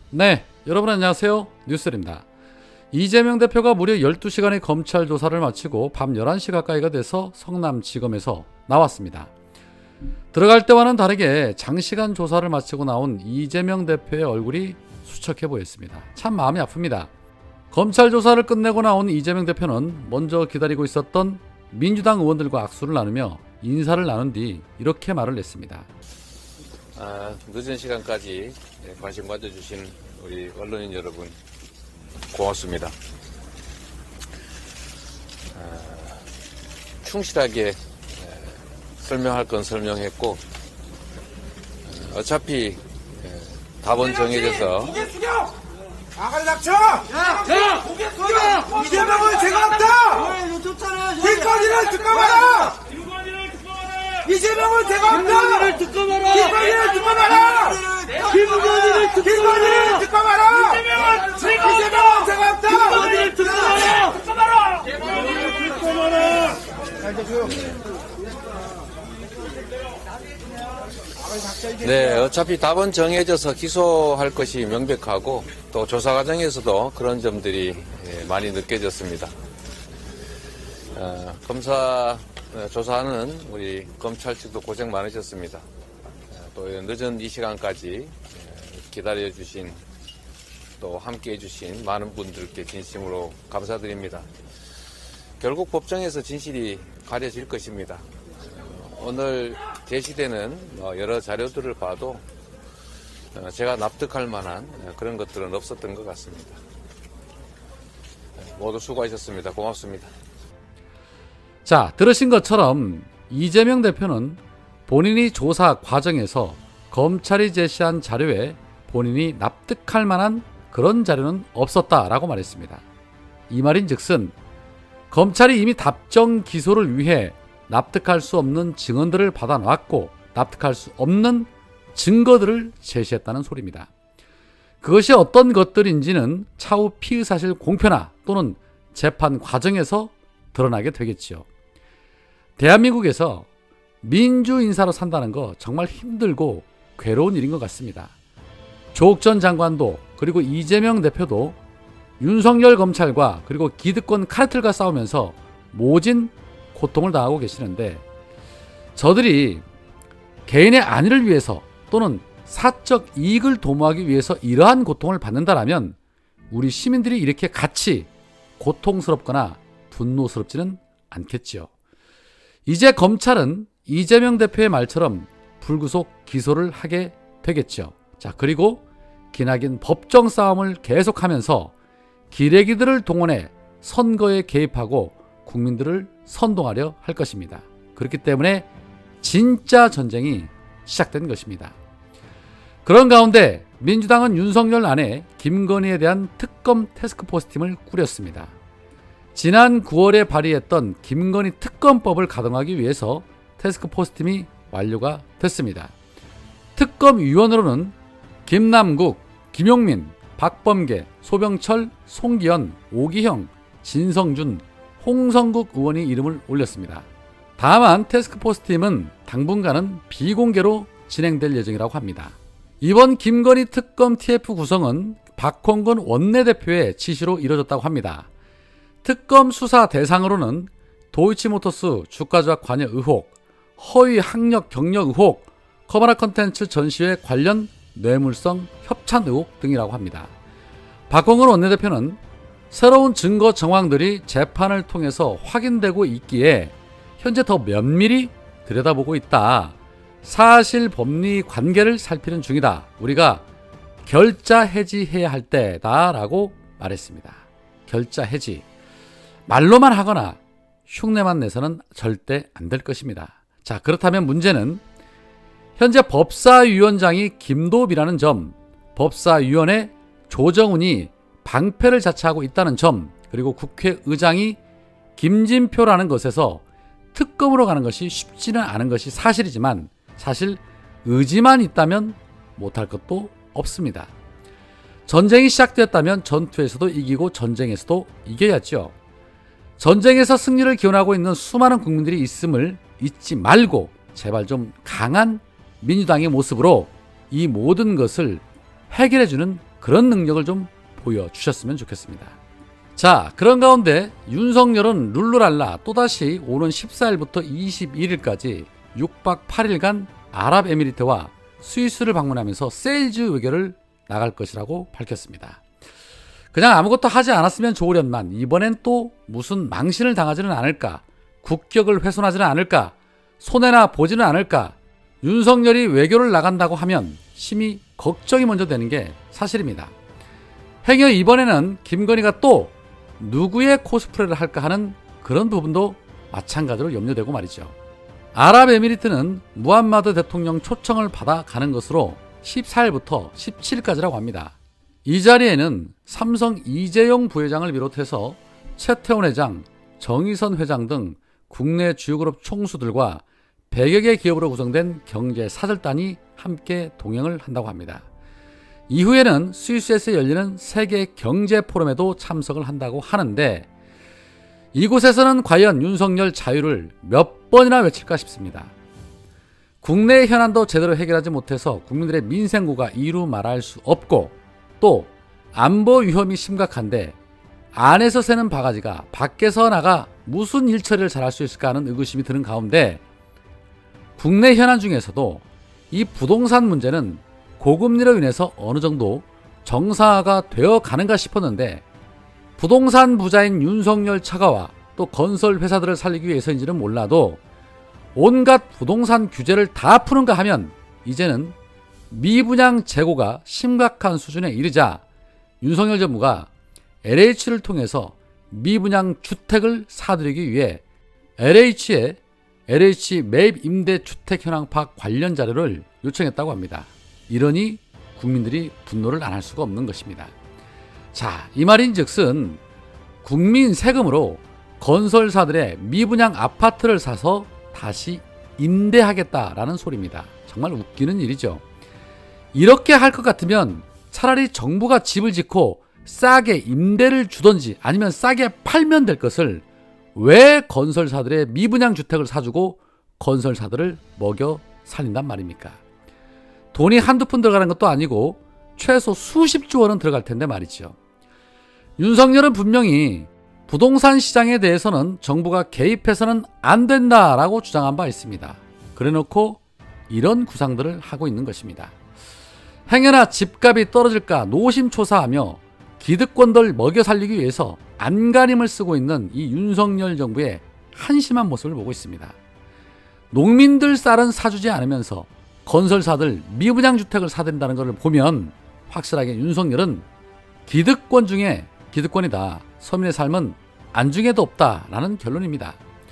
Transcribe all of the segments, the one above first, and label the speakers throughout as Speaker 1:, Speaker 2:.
Speaker 1: 네, 여러분 안녕하세요. 뉴스입니다. 이재명 대표가 무려 12시간의 검찰 조사를 마치고 밤 11시 가까이가 돼서 성남지검에서 나왔습니다. 들어갈 때와는 다르게 장시간 조사를 마치고 나온 이재명 대표의 얼굴이 수척해 보였습니다. 참 마음이 아픕니다. 검찰 조사를 끝내고 나온 이재명 대표는 먼저 기다리고 있었던 민주당 의원들과 악수를 나누며 인사를 나눈 뒤 이렇게 말을 했습니다.
Speaker 2: 늦은 시간까지 관심 가져주신 우리 언론인 여러분 고맙습니다. 충실하게 설명할 건 설명했고 어차피 답은 정해져서
Speaker 3: 고개 숙여! 아가리 닥쳐! 야! 고개 숙여! 이재명은 죄가 없다! 김건희를 듣고 봐라! 이재명은 죄가 없다! 김건희를 듣고 봐라! 김건희를 듣고 봐라! 이재명은 죄가 없다! 김건희를 듣고 봐라! 김건희를 듣고 봐라!
Speaker 2: 네, 어차피 답은 정해져서 기소할 것이 명백하고 또 조사 과정에서도 그런 점들이 많이 느껴졌습니다. 검사 조사하는 우리 검찰 측도 고생 많으셨습니다. 또 늦은 이 시간까지 기다려주신 또 함께해 주신 많은 분들께 진심으로 감사드립니다. 결국 법정에서 진실이 가려질 것입니다. 오늘 제시되는 여러 자료들을 봐도 제가 납득할 만한 그런 것들은 없었던 것 같습니다. 모두 수고하셨습니다. 고맙습니다.
Speaker 1: 자, 들으신 것처럼 이재명 대표는 본인이 조사 과정에서 검찰이 제시한 자료에 본인이 납득할 만한 그런 자료는 없었다라고 말했습니다. 이 말인즉슨 검찰이 이미 답정 기소를 위해 납득할 수 없는 증언들을 받아놨고 납득할 수 없는 증거들을 제시했다는 소리입니다. 그것이 어떤 것들인지는 차후 피의사실 공표나 또는 재판 과정에서 드러나게 되겠지요. 대한민국에서 민주인사로 산다는 거 정말 힘들고 괴로운 일인 것 같습니다. 조국 전 장관도 그리고 이재명 대표도 윤석열 검찰과 그리고 기득권 카르텔과 싸우면서 모진 고통을 당하고 계시는데 저들이 개인의 안위를 위해서 또는 사적 이익을 도모하기 위해서 이러한 고통을 받는다라면 우리 시민들이 이렇게 같이 고통스럽거나 분노스럽지는 않겠지요. 이제 검찰은 이재명 대표의 말처럼 불구속 기소를 하게 되겠죠. 자, 그리고 기나긴 법정 싸움을 계속하면서 기레기들을 동원해 선거에 개입하고 국민들을 선동하려 할 것입니다. 그렇기 때문에 진짜 전쟁이 시작된 것입니다. 그런 가운데 민주당은 윤석열 안에 김건희에 대한 특검 태스크포스팀을 꾸렸습니다. 지난 9월에 발의했던 김건희 특검법을 가동하기 위해서 태스크포스팀이 완료가 됐습니다. 특검위원으로는 김남국, 김용민, 박범계, 소병철, 송기현, 오기형, 진성준, 홍성국 의원이 이름을 올렸습니다. 다만 태스크포스팀은 당분간은 비공개로 진행될 예정이라고 합니다. 이번 김건희 특검 TF 구성은 박홍근 원내대표의 지시로 이뤄졌다고 합니다. 특검 수사 대상으로는 도이치모터스 주가 조작 관여 의혹, 허위 학력 경력 의혹, 커바나 컨텐츠 전시회 관련 뇌물성 협찬 의혹 등이라고 합니다. 박홍근 원내대표는 새로운 증거 정황들이 재판을 통해서 확인되고 있기에 현재 더 면밀히 들여다보고 있다. 사실 법리 관계를 살피는 중이다. 우리가 결자 해지해야 할 때다 라고 말했습니다. 결자 해지. 말로만 하거나 흉내만 내서는 절대 안 될 것입니다. 자, 그렇다면 문제는 현재 법사위원장이 김도비라는 점, 법사위원회 조정훈이 방패를 자처하고 있다는 점, 그리고 국회의장이 김진표라는 것에서 특검으로 가는 것이 쉽지는 않은 것이 사실이지만 사실 의지만 있다면 못할 것도 없습니다. 전쟁이 시작되었다면 전투에서도 이기고 전쟁에서도 이겨야죠. 전쟁에서 승리를 기원하고 있는 수많은 국민들이 있음을 잊지 말고 제발 좀 강한 민주당의 모습으로 이 모든 것을 해결해주는 그런 능력을 좀 보여주셨으면 좋겠습니다. 자, 그런 가운데 윤석열은 룰루랄라 또다시 오는 14일부터 21일까지 6박 8일간 아랍에미리트와 스위스를 방문하면서 세일즈 외교를 나갈 것이라고 밝혔습니다. 그냥 아무것도 하지 않았으면 좋으련만 이번엔 또 무슨 망신을 당하지는 않을까, 국격을 훼손하지는 않을까, 손해나 보지는 않을까, 윤석열이 외교를 나간다고 하면 심히 걱정이 먼저 되는 게 사실입니다. 행여 이번에는 김건희가 또 누구의 코스프레를 할까 하는 그런 부분도 마찬가지로 염려되고 말이죠. 아랍에미리트는 무함마드 대통령 초청을 받아 가는 것으로 14일부터 17일까지라고 합니다. 이 자리에는 삼성 이재용 부회장을 비롯해서 최태원 회장, 정의선 회장 등 국내 주요 그룹 총수들과 100여 개 기업으로 구성된 경제 사절단이 함께 동행을 한다고 합니다. 이후에는 스위스에서 열리는 세계 경제 포럼에도 참석을 한다고 하는데 이곳에서는 과연 윤석열 자유를 몇 번이나 외칠까 싶습니다. 국내의 현안도 제대로 해결하지 못해서 국민들의 민생고가 이루 말할 수 없고 또 안보 위험이 심각한데 안에서 새는 바가지가 밖에서 나가 무슨 일처리를 잘할 수 있을까 하는 의구심이 드는 가운데 국내 현안 중에서도 이 부동산 문제는 고금리로 인해서 어느 정도 정상화가 되어 가는가 싶었는데 부동산 부자인 윤석열 차가와 또 건설 회사들을 살리기 위해서인지는 몰라도 온갖 부동산 규제를 다 푸는가 하면 이제는 미분양 재고가 심각한 수준에 이르자 윤석열 정부가 LH를 통해서 미분양 주택을 사들이기 위해 LH 매입 임대 주택 현황 파악 관련 자료를 요청했다고 합니다. 이러니 국민들이 분노를 안 할 수가 없는 것입니다. 자, 이 말인즉슨 국민 세금으로 건설사들의 미분양 아파트를 사서 다시 임대하겠다라는 소리입니다. 정말 웃기는 일이죠. 이렇게 할 것 같으면 차라리 정부가 집을 짓고 싸게 임대를 주던지 아니면 싸게 팔면 될 것을 왜 건설사들의 미분양 주택을 사주고 건설사들을 먹여 살린단 말입니까? 돈이 한두 푼 들어가는 것도 아니고 최소 수십조 원은 들어갈 텐데 말이죠. 윤석열은 분명히 부동산 시장에 대해서는 정부가 개입해서는 안 된다라고 주장한 바 있습니다. 그래놓고 이런 구상들을 하고 있는 것입니다. 행여나 집값이 떨어질까 노심초사하며 기득권들 먹여 살리기 위해서 안간힘을 쓰고 있는 이 윤석열 정부의 한심한 모습을 보고 있습니다. 농민들 쌀은 사주지 않으면서 건설사들 미분양 주택을 사들인다는 것을 보면 확실하게 윤석열은 기득권 중에 기득권이다. 서민의 삶은 안중에도 없다라는 결론입니다.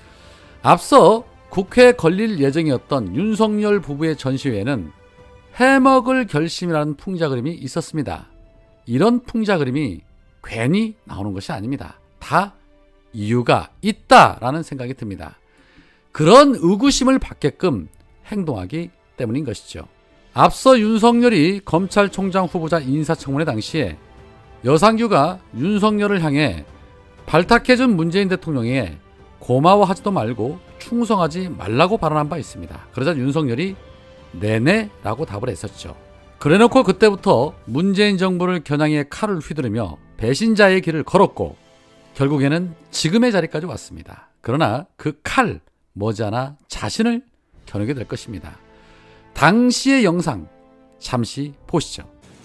Speaker 1: 앞서 국회에 걸릴 예정이었던 윤석열 부부의 전시회에는 해먹을 결심이라는 풍자 그림이 있었습니다. 이런 풍자 그림이 괜히 나오는 것이 아닙니다. 다 이유가 있다라는 생각이 듭니다. 그런 의구심을 받게끔 행동하기 때문인 것이죠. 앞서 윤석열이 검찰총장 후보자 인사청문회 당시에 여상규가 윤석열을 향해 발탁해준 문재인 대통령에게 고마워하지도 말고 충성하지 말라고 발언한 바 있습니다. 그러자 윤석열이 네네라고 답을 했었죠. 그래놓고 그때부터 문재인 정부를 겨냥해 칼을 휘두르며 배신자의 길을 걸었고 결국에는 지금의 자리까지 왔습니다. 그러나 그 칼 머지않아 자신을 겨누게 될 것입니다. 당시의 영상 잠시 보시죠.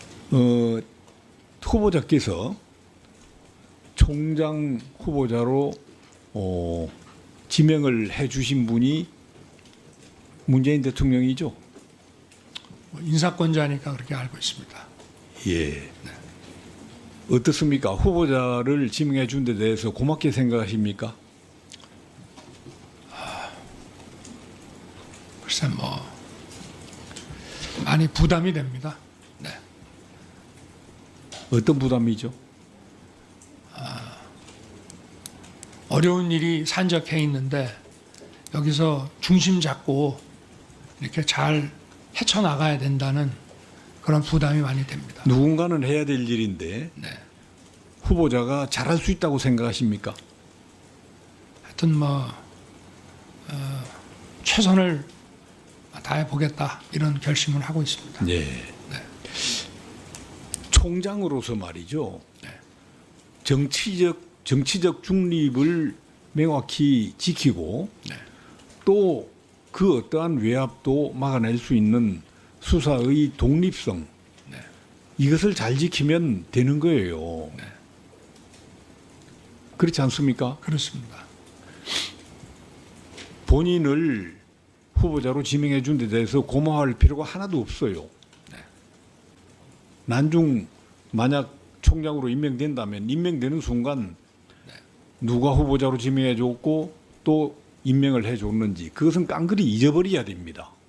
Speaker 4: 후보자께서 총장 후보자로 지명을 해주신 분이 문재인 대통령이죠?
Speaker 5: 인사권자니까 그렇게 알고 있습니다.
Speaker 4: 예. 네. 어떻습니까? 후보자를 지명해 준 데 대해서 고맙게 생각하십니까?
Speaker 5: 글쎄 많이 부담이 됩니다. 네.
Speaker 4: 어떤 부담이죠?
Speaker 5: 어려운 일이 산적해 있는데 여기서 중심 잡고 이렇게 잘 헤쳐나가야 된다는 그런 부담이 많이 됩니다.
Speaker 4: 누군가는 해야 될 일인데
Speaker 5: 네.
Speaker 4: 후보자가 잘할 수 있다고 생각하십니까?
Speaker 5: 하여튼 최선을 다해 보겠다 이런 결심을 하고 있습니다.
Speaker 4: 네.
Speaker 5: 네.
Speaker 4: 총장으로서 말이죠. 정치적 중립을 명확히 지키고 또 그 어떠한 외압도 막아낼 수 있는 수사의 독립성 이것을 잘 지키면 되는 거예요. 그렇지 않습니까?
Speaker 5: 그렇습니다.
Speaker 4: 본인을 후보자로 지명해 준 데 대해서 고마워할 필요가 하나도 없어요. 난중 만약 총장으로 임명된다면 임명되는 순간 누가 후보자로 지명해 줬고 또 임명을 해 줬는지 그것은 깡그리 잊어버려야 됩니다.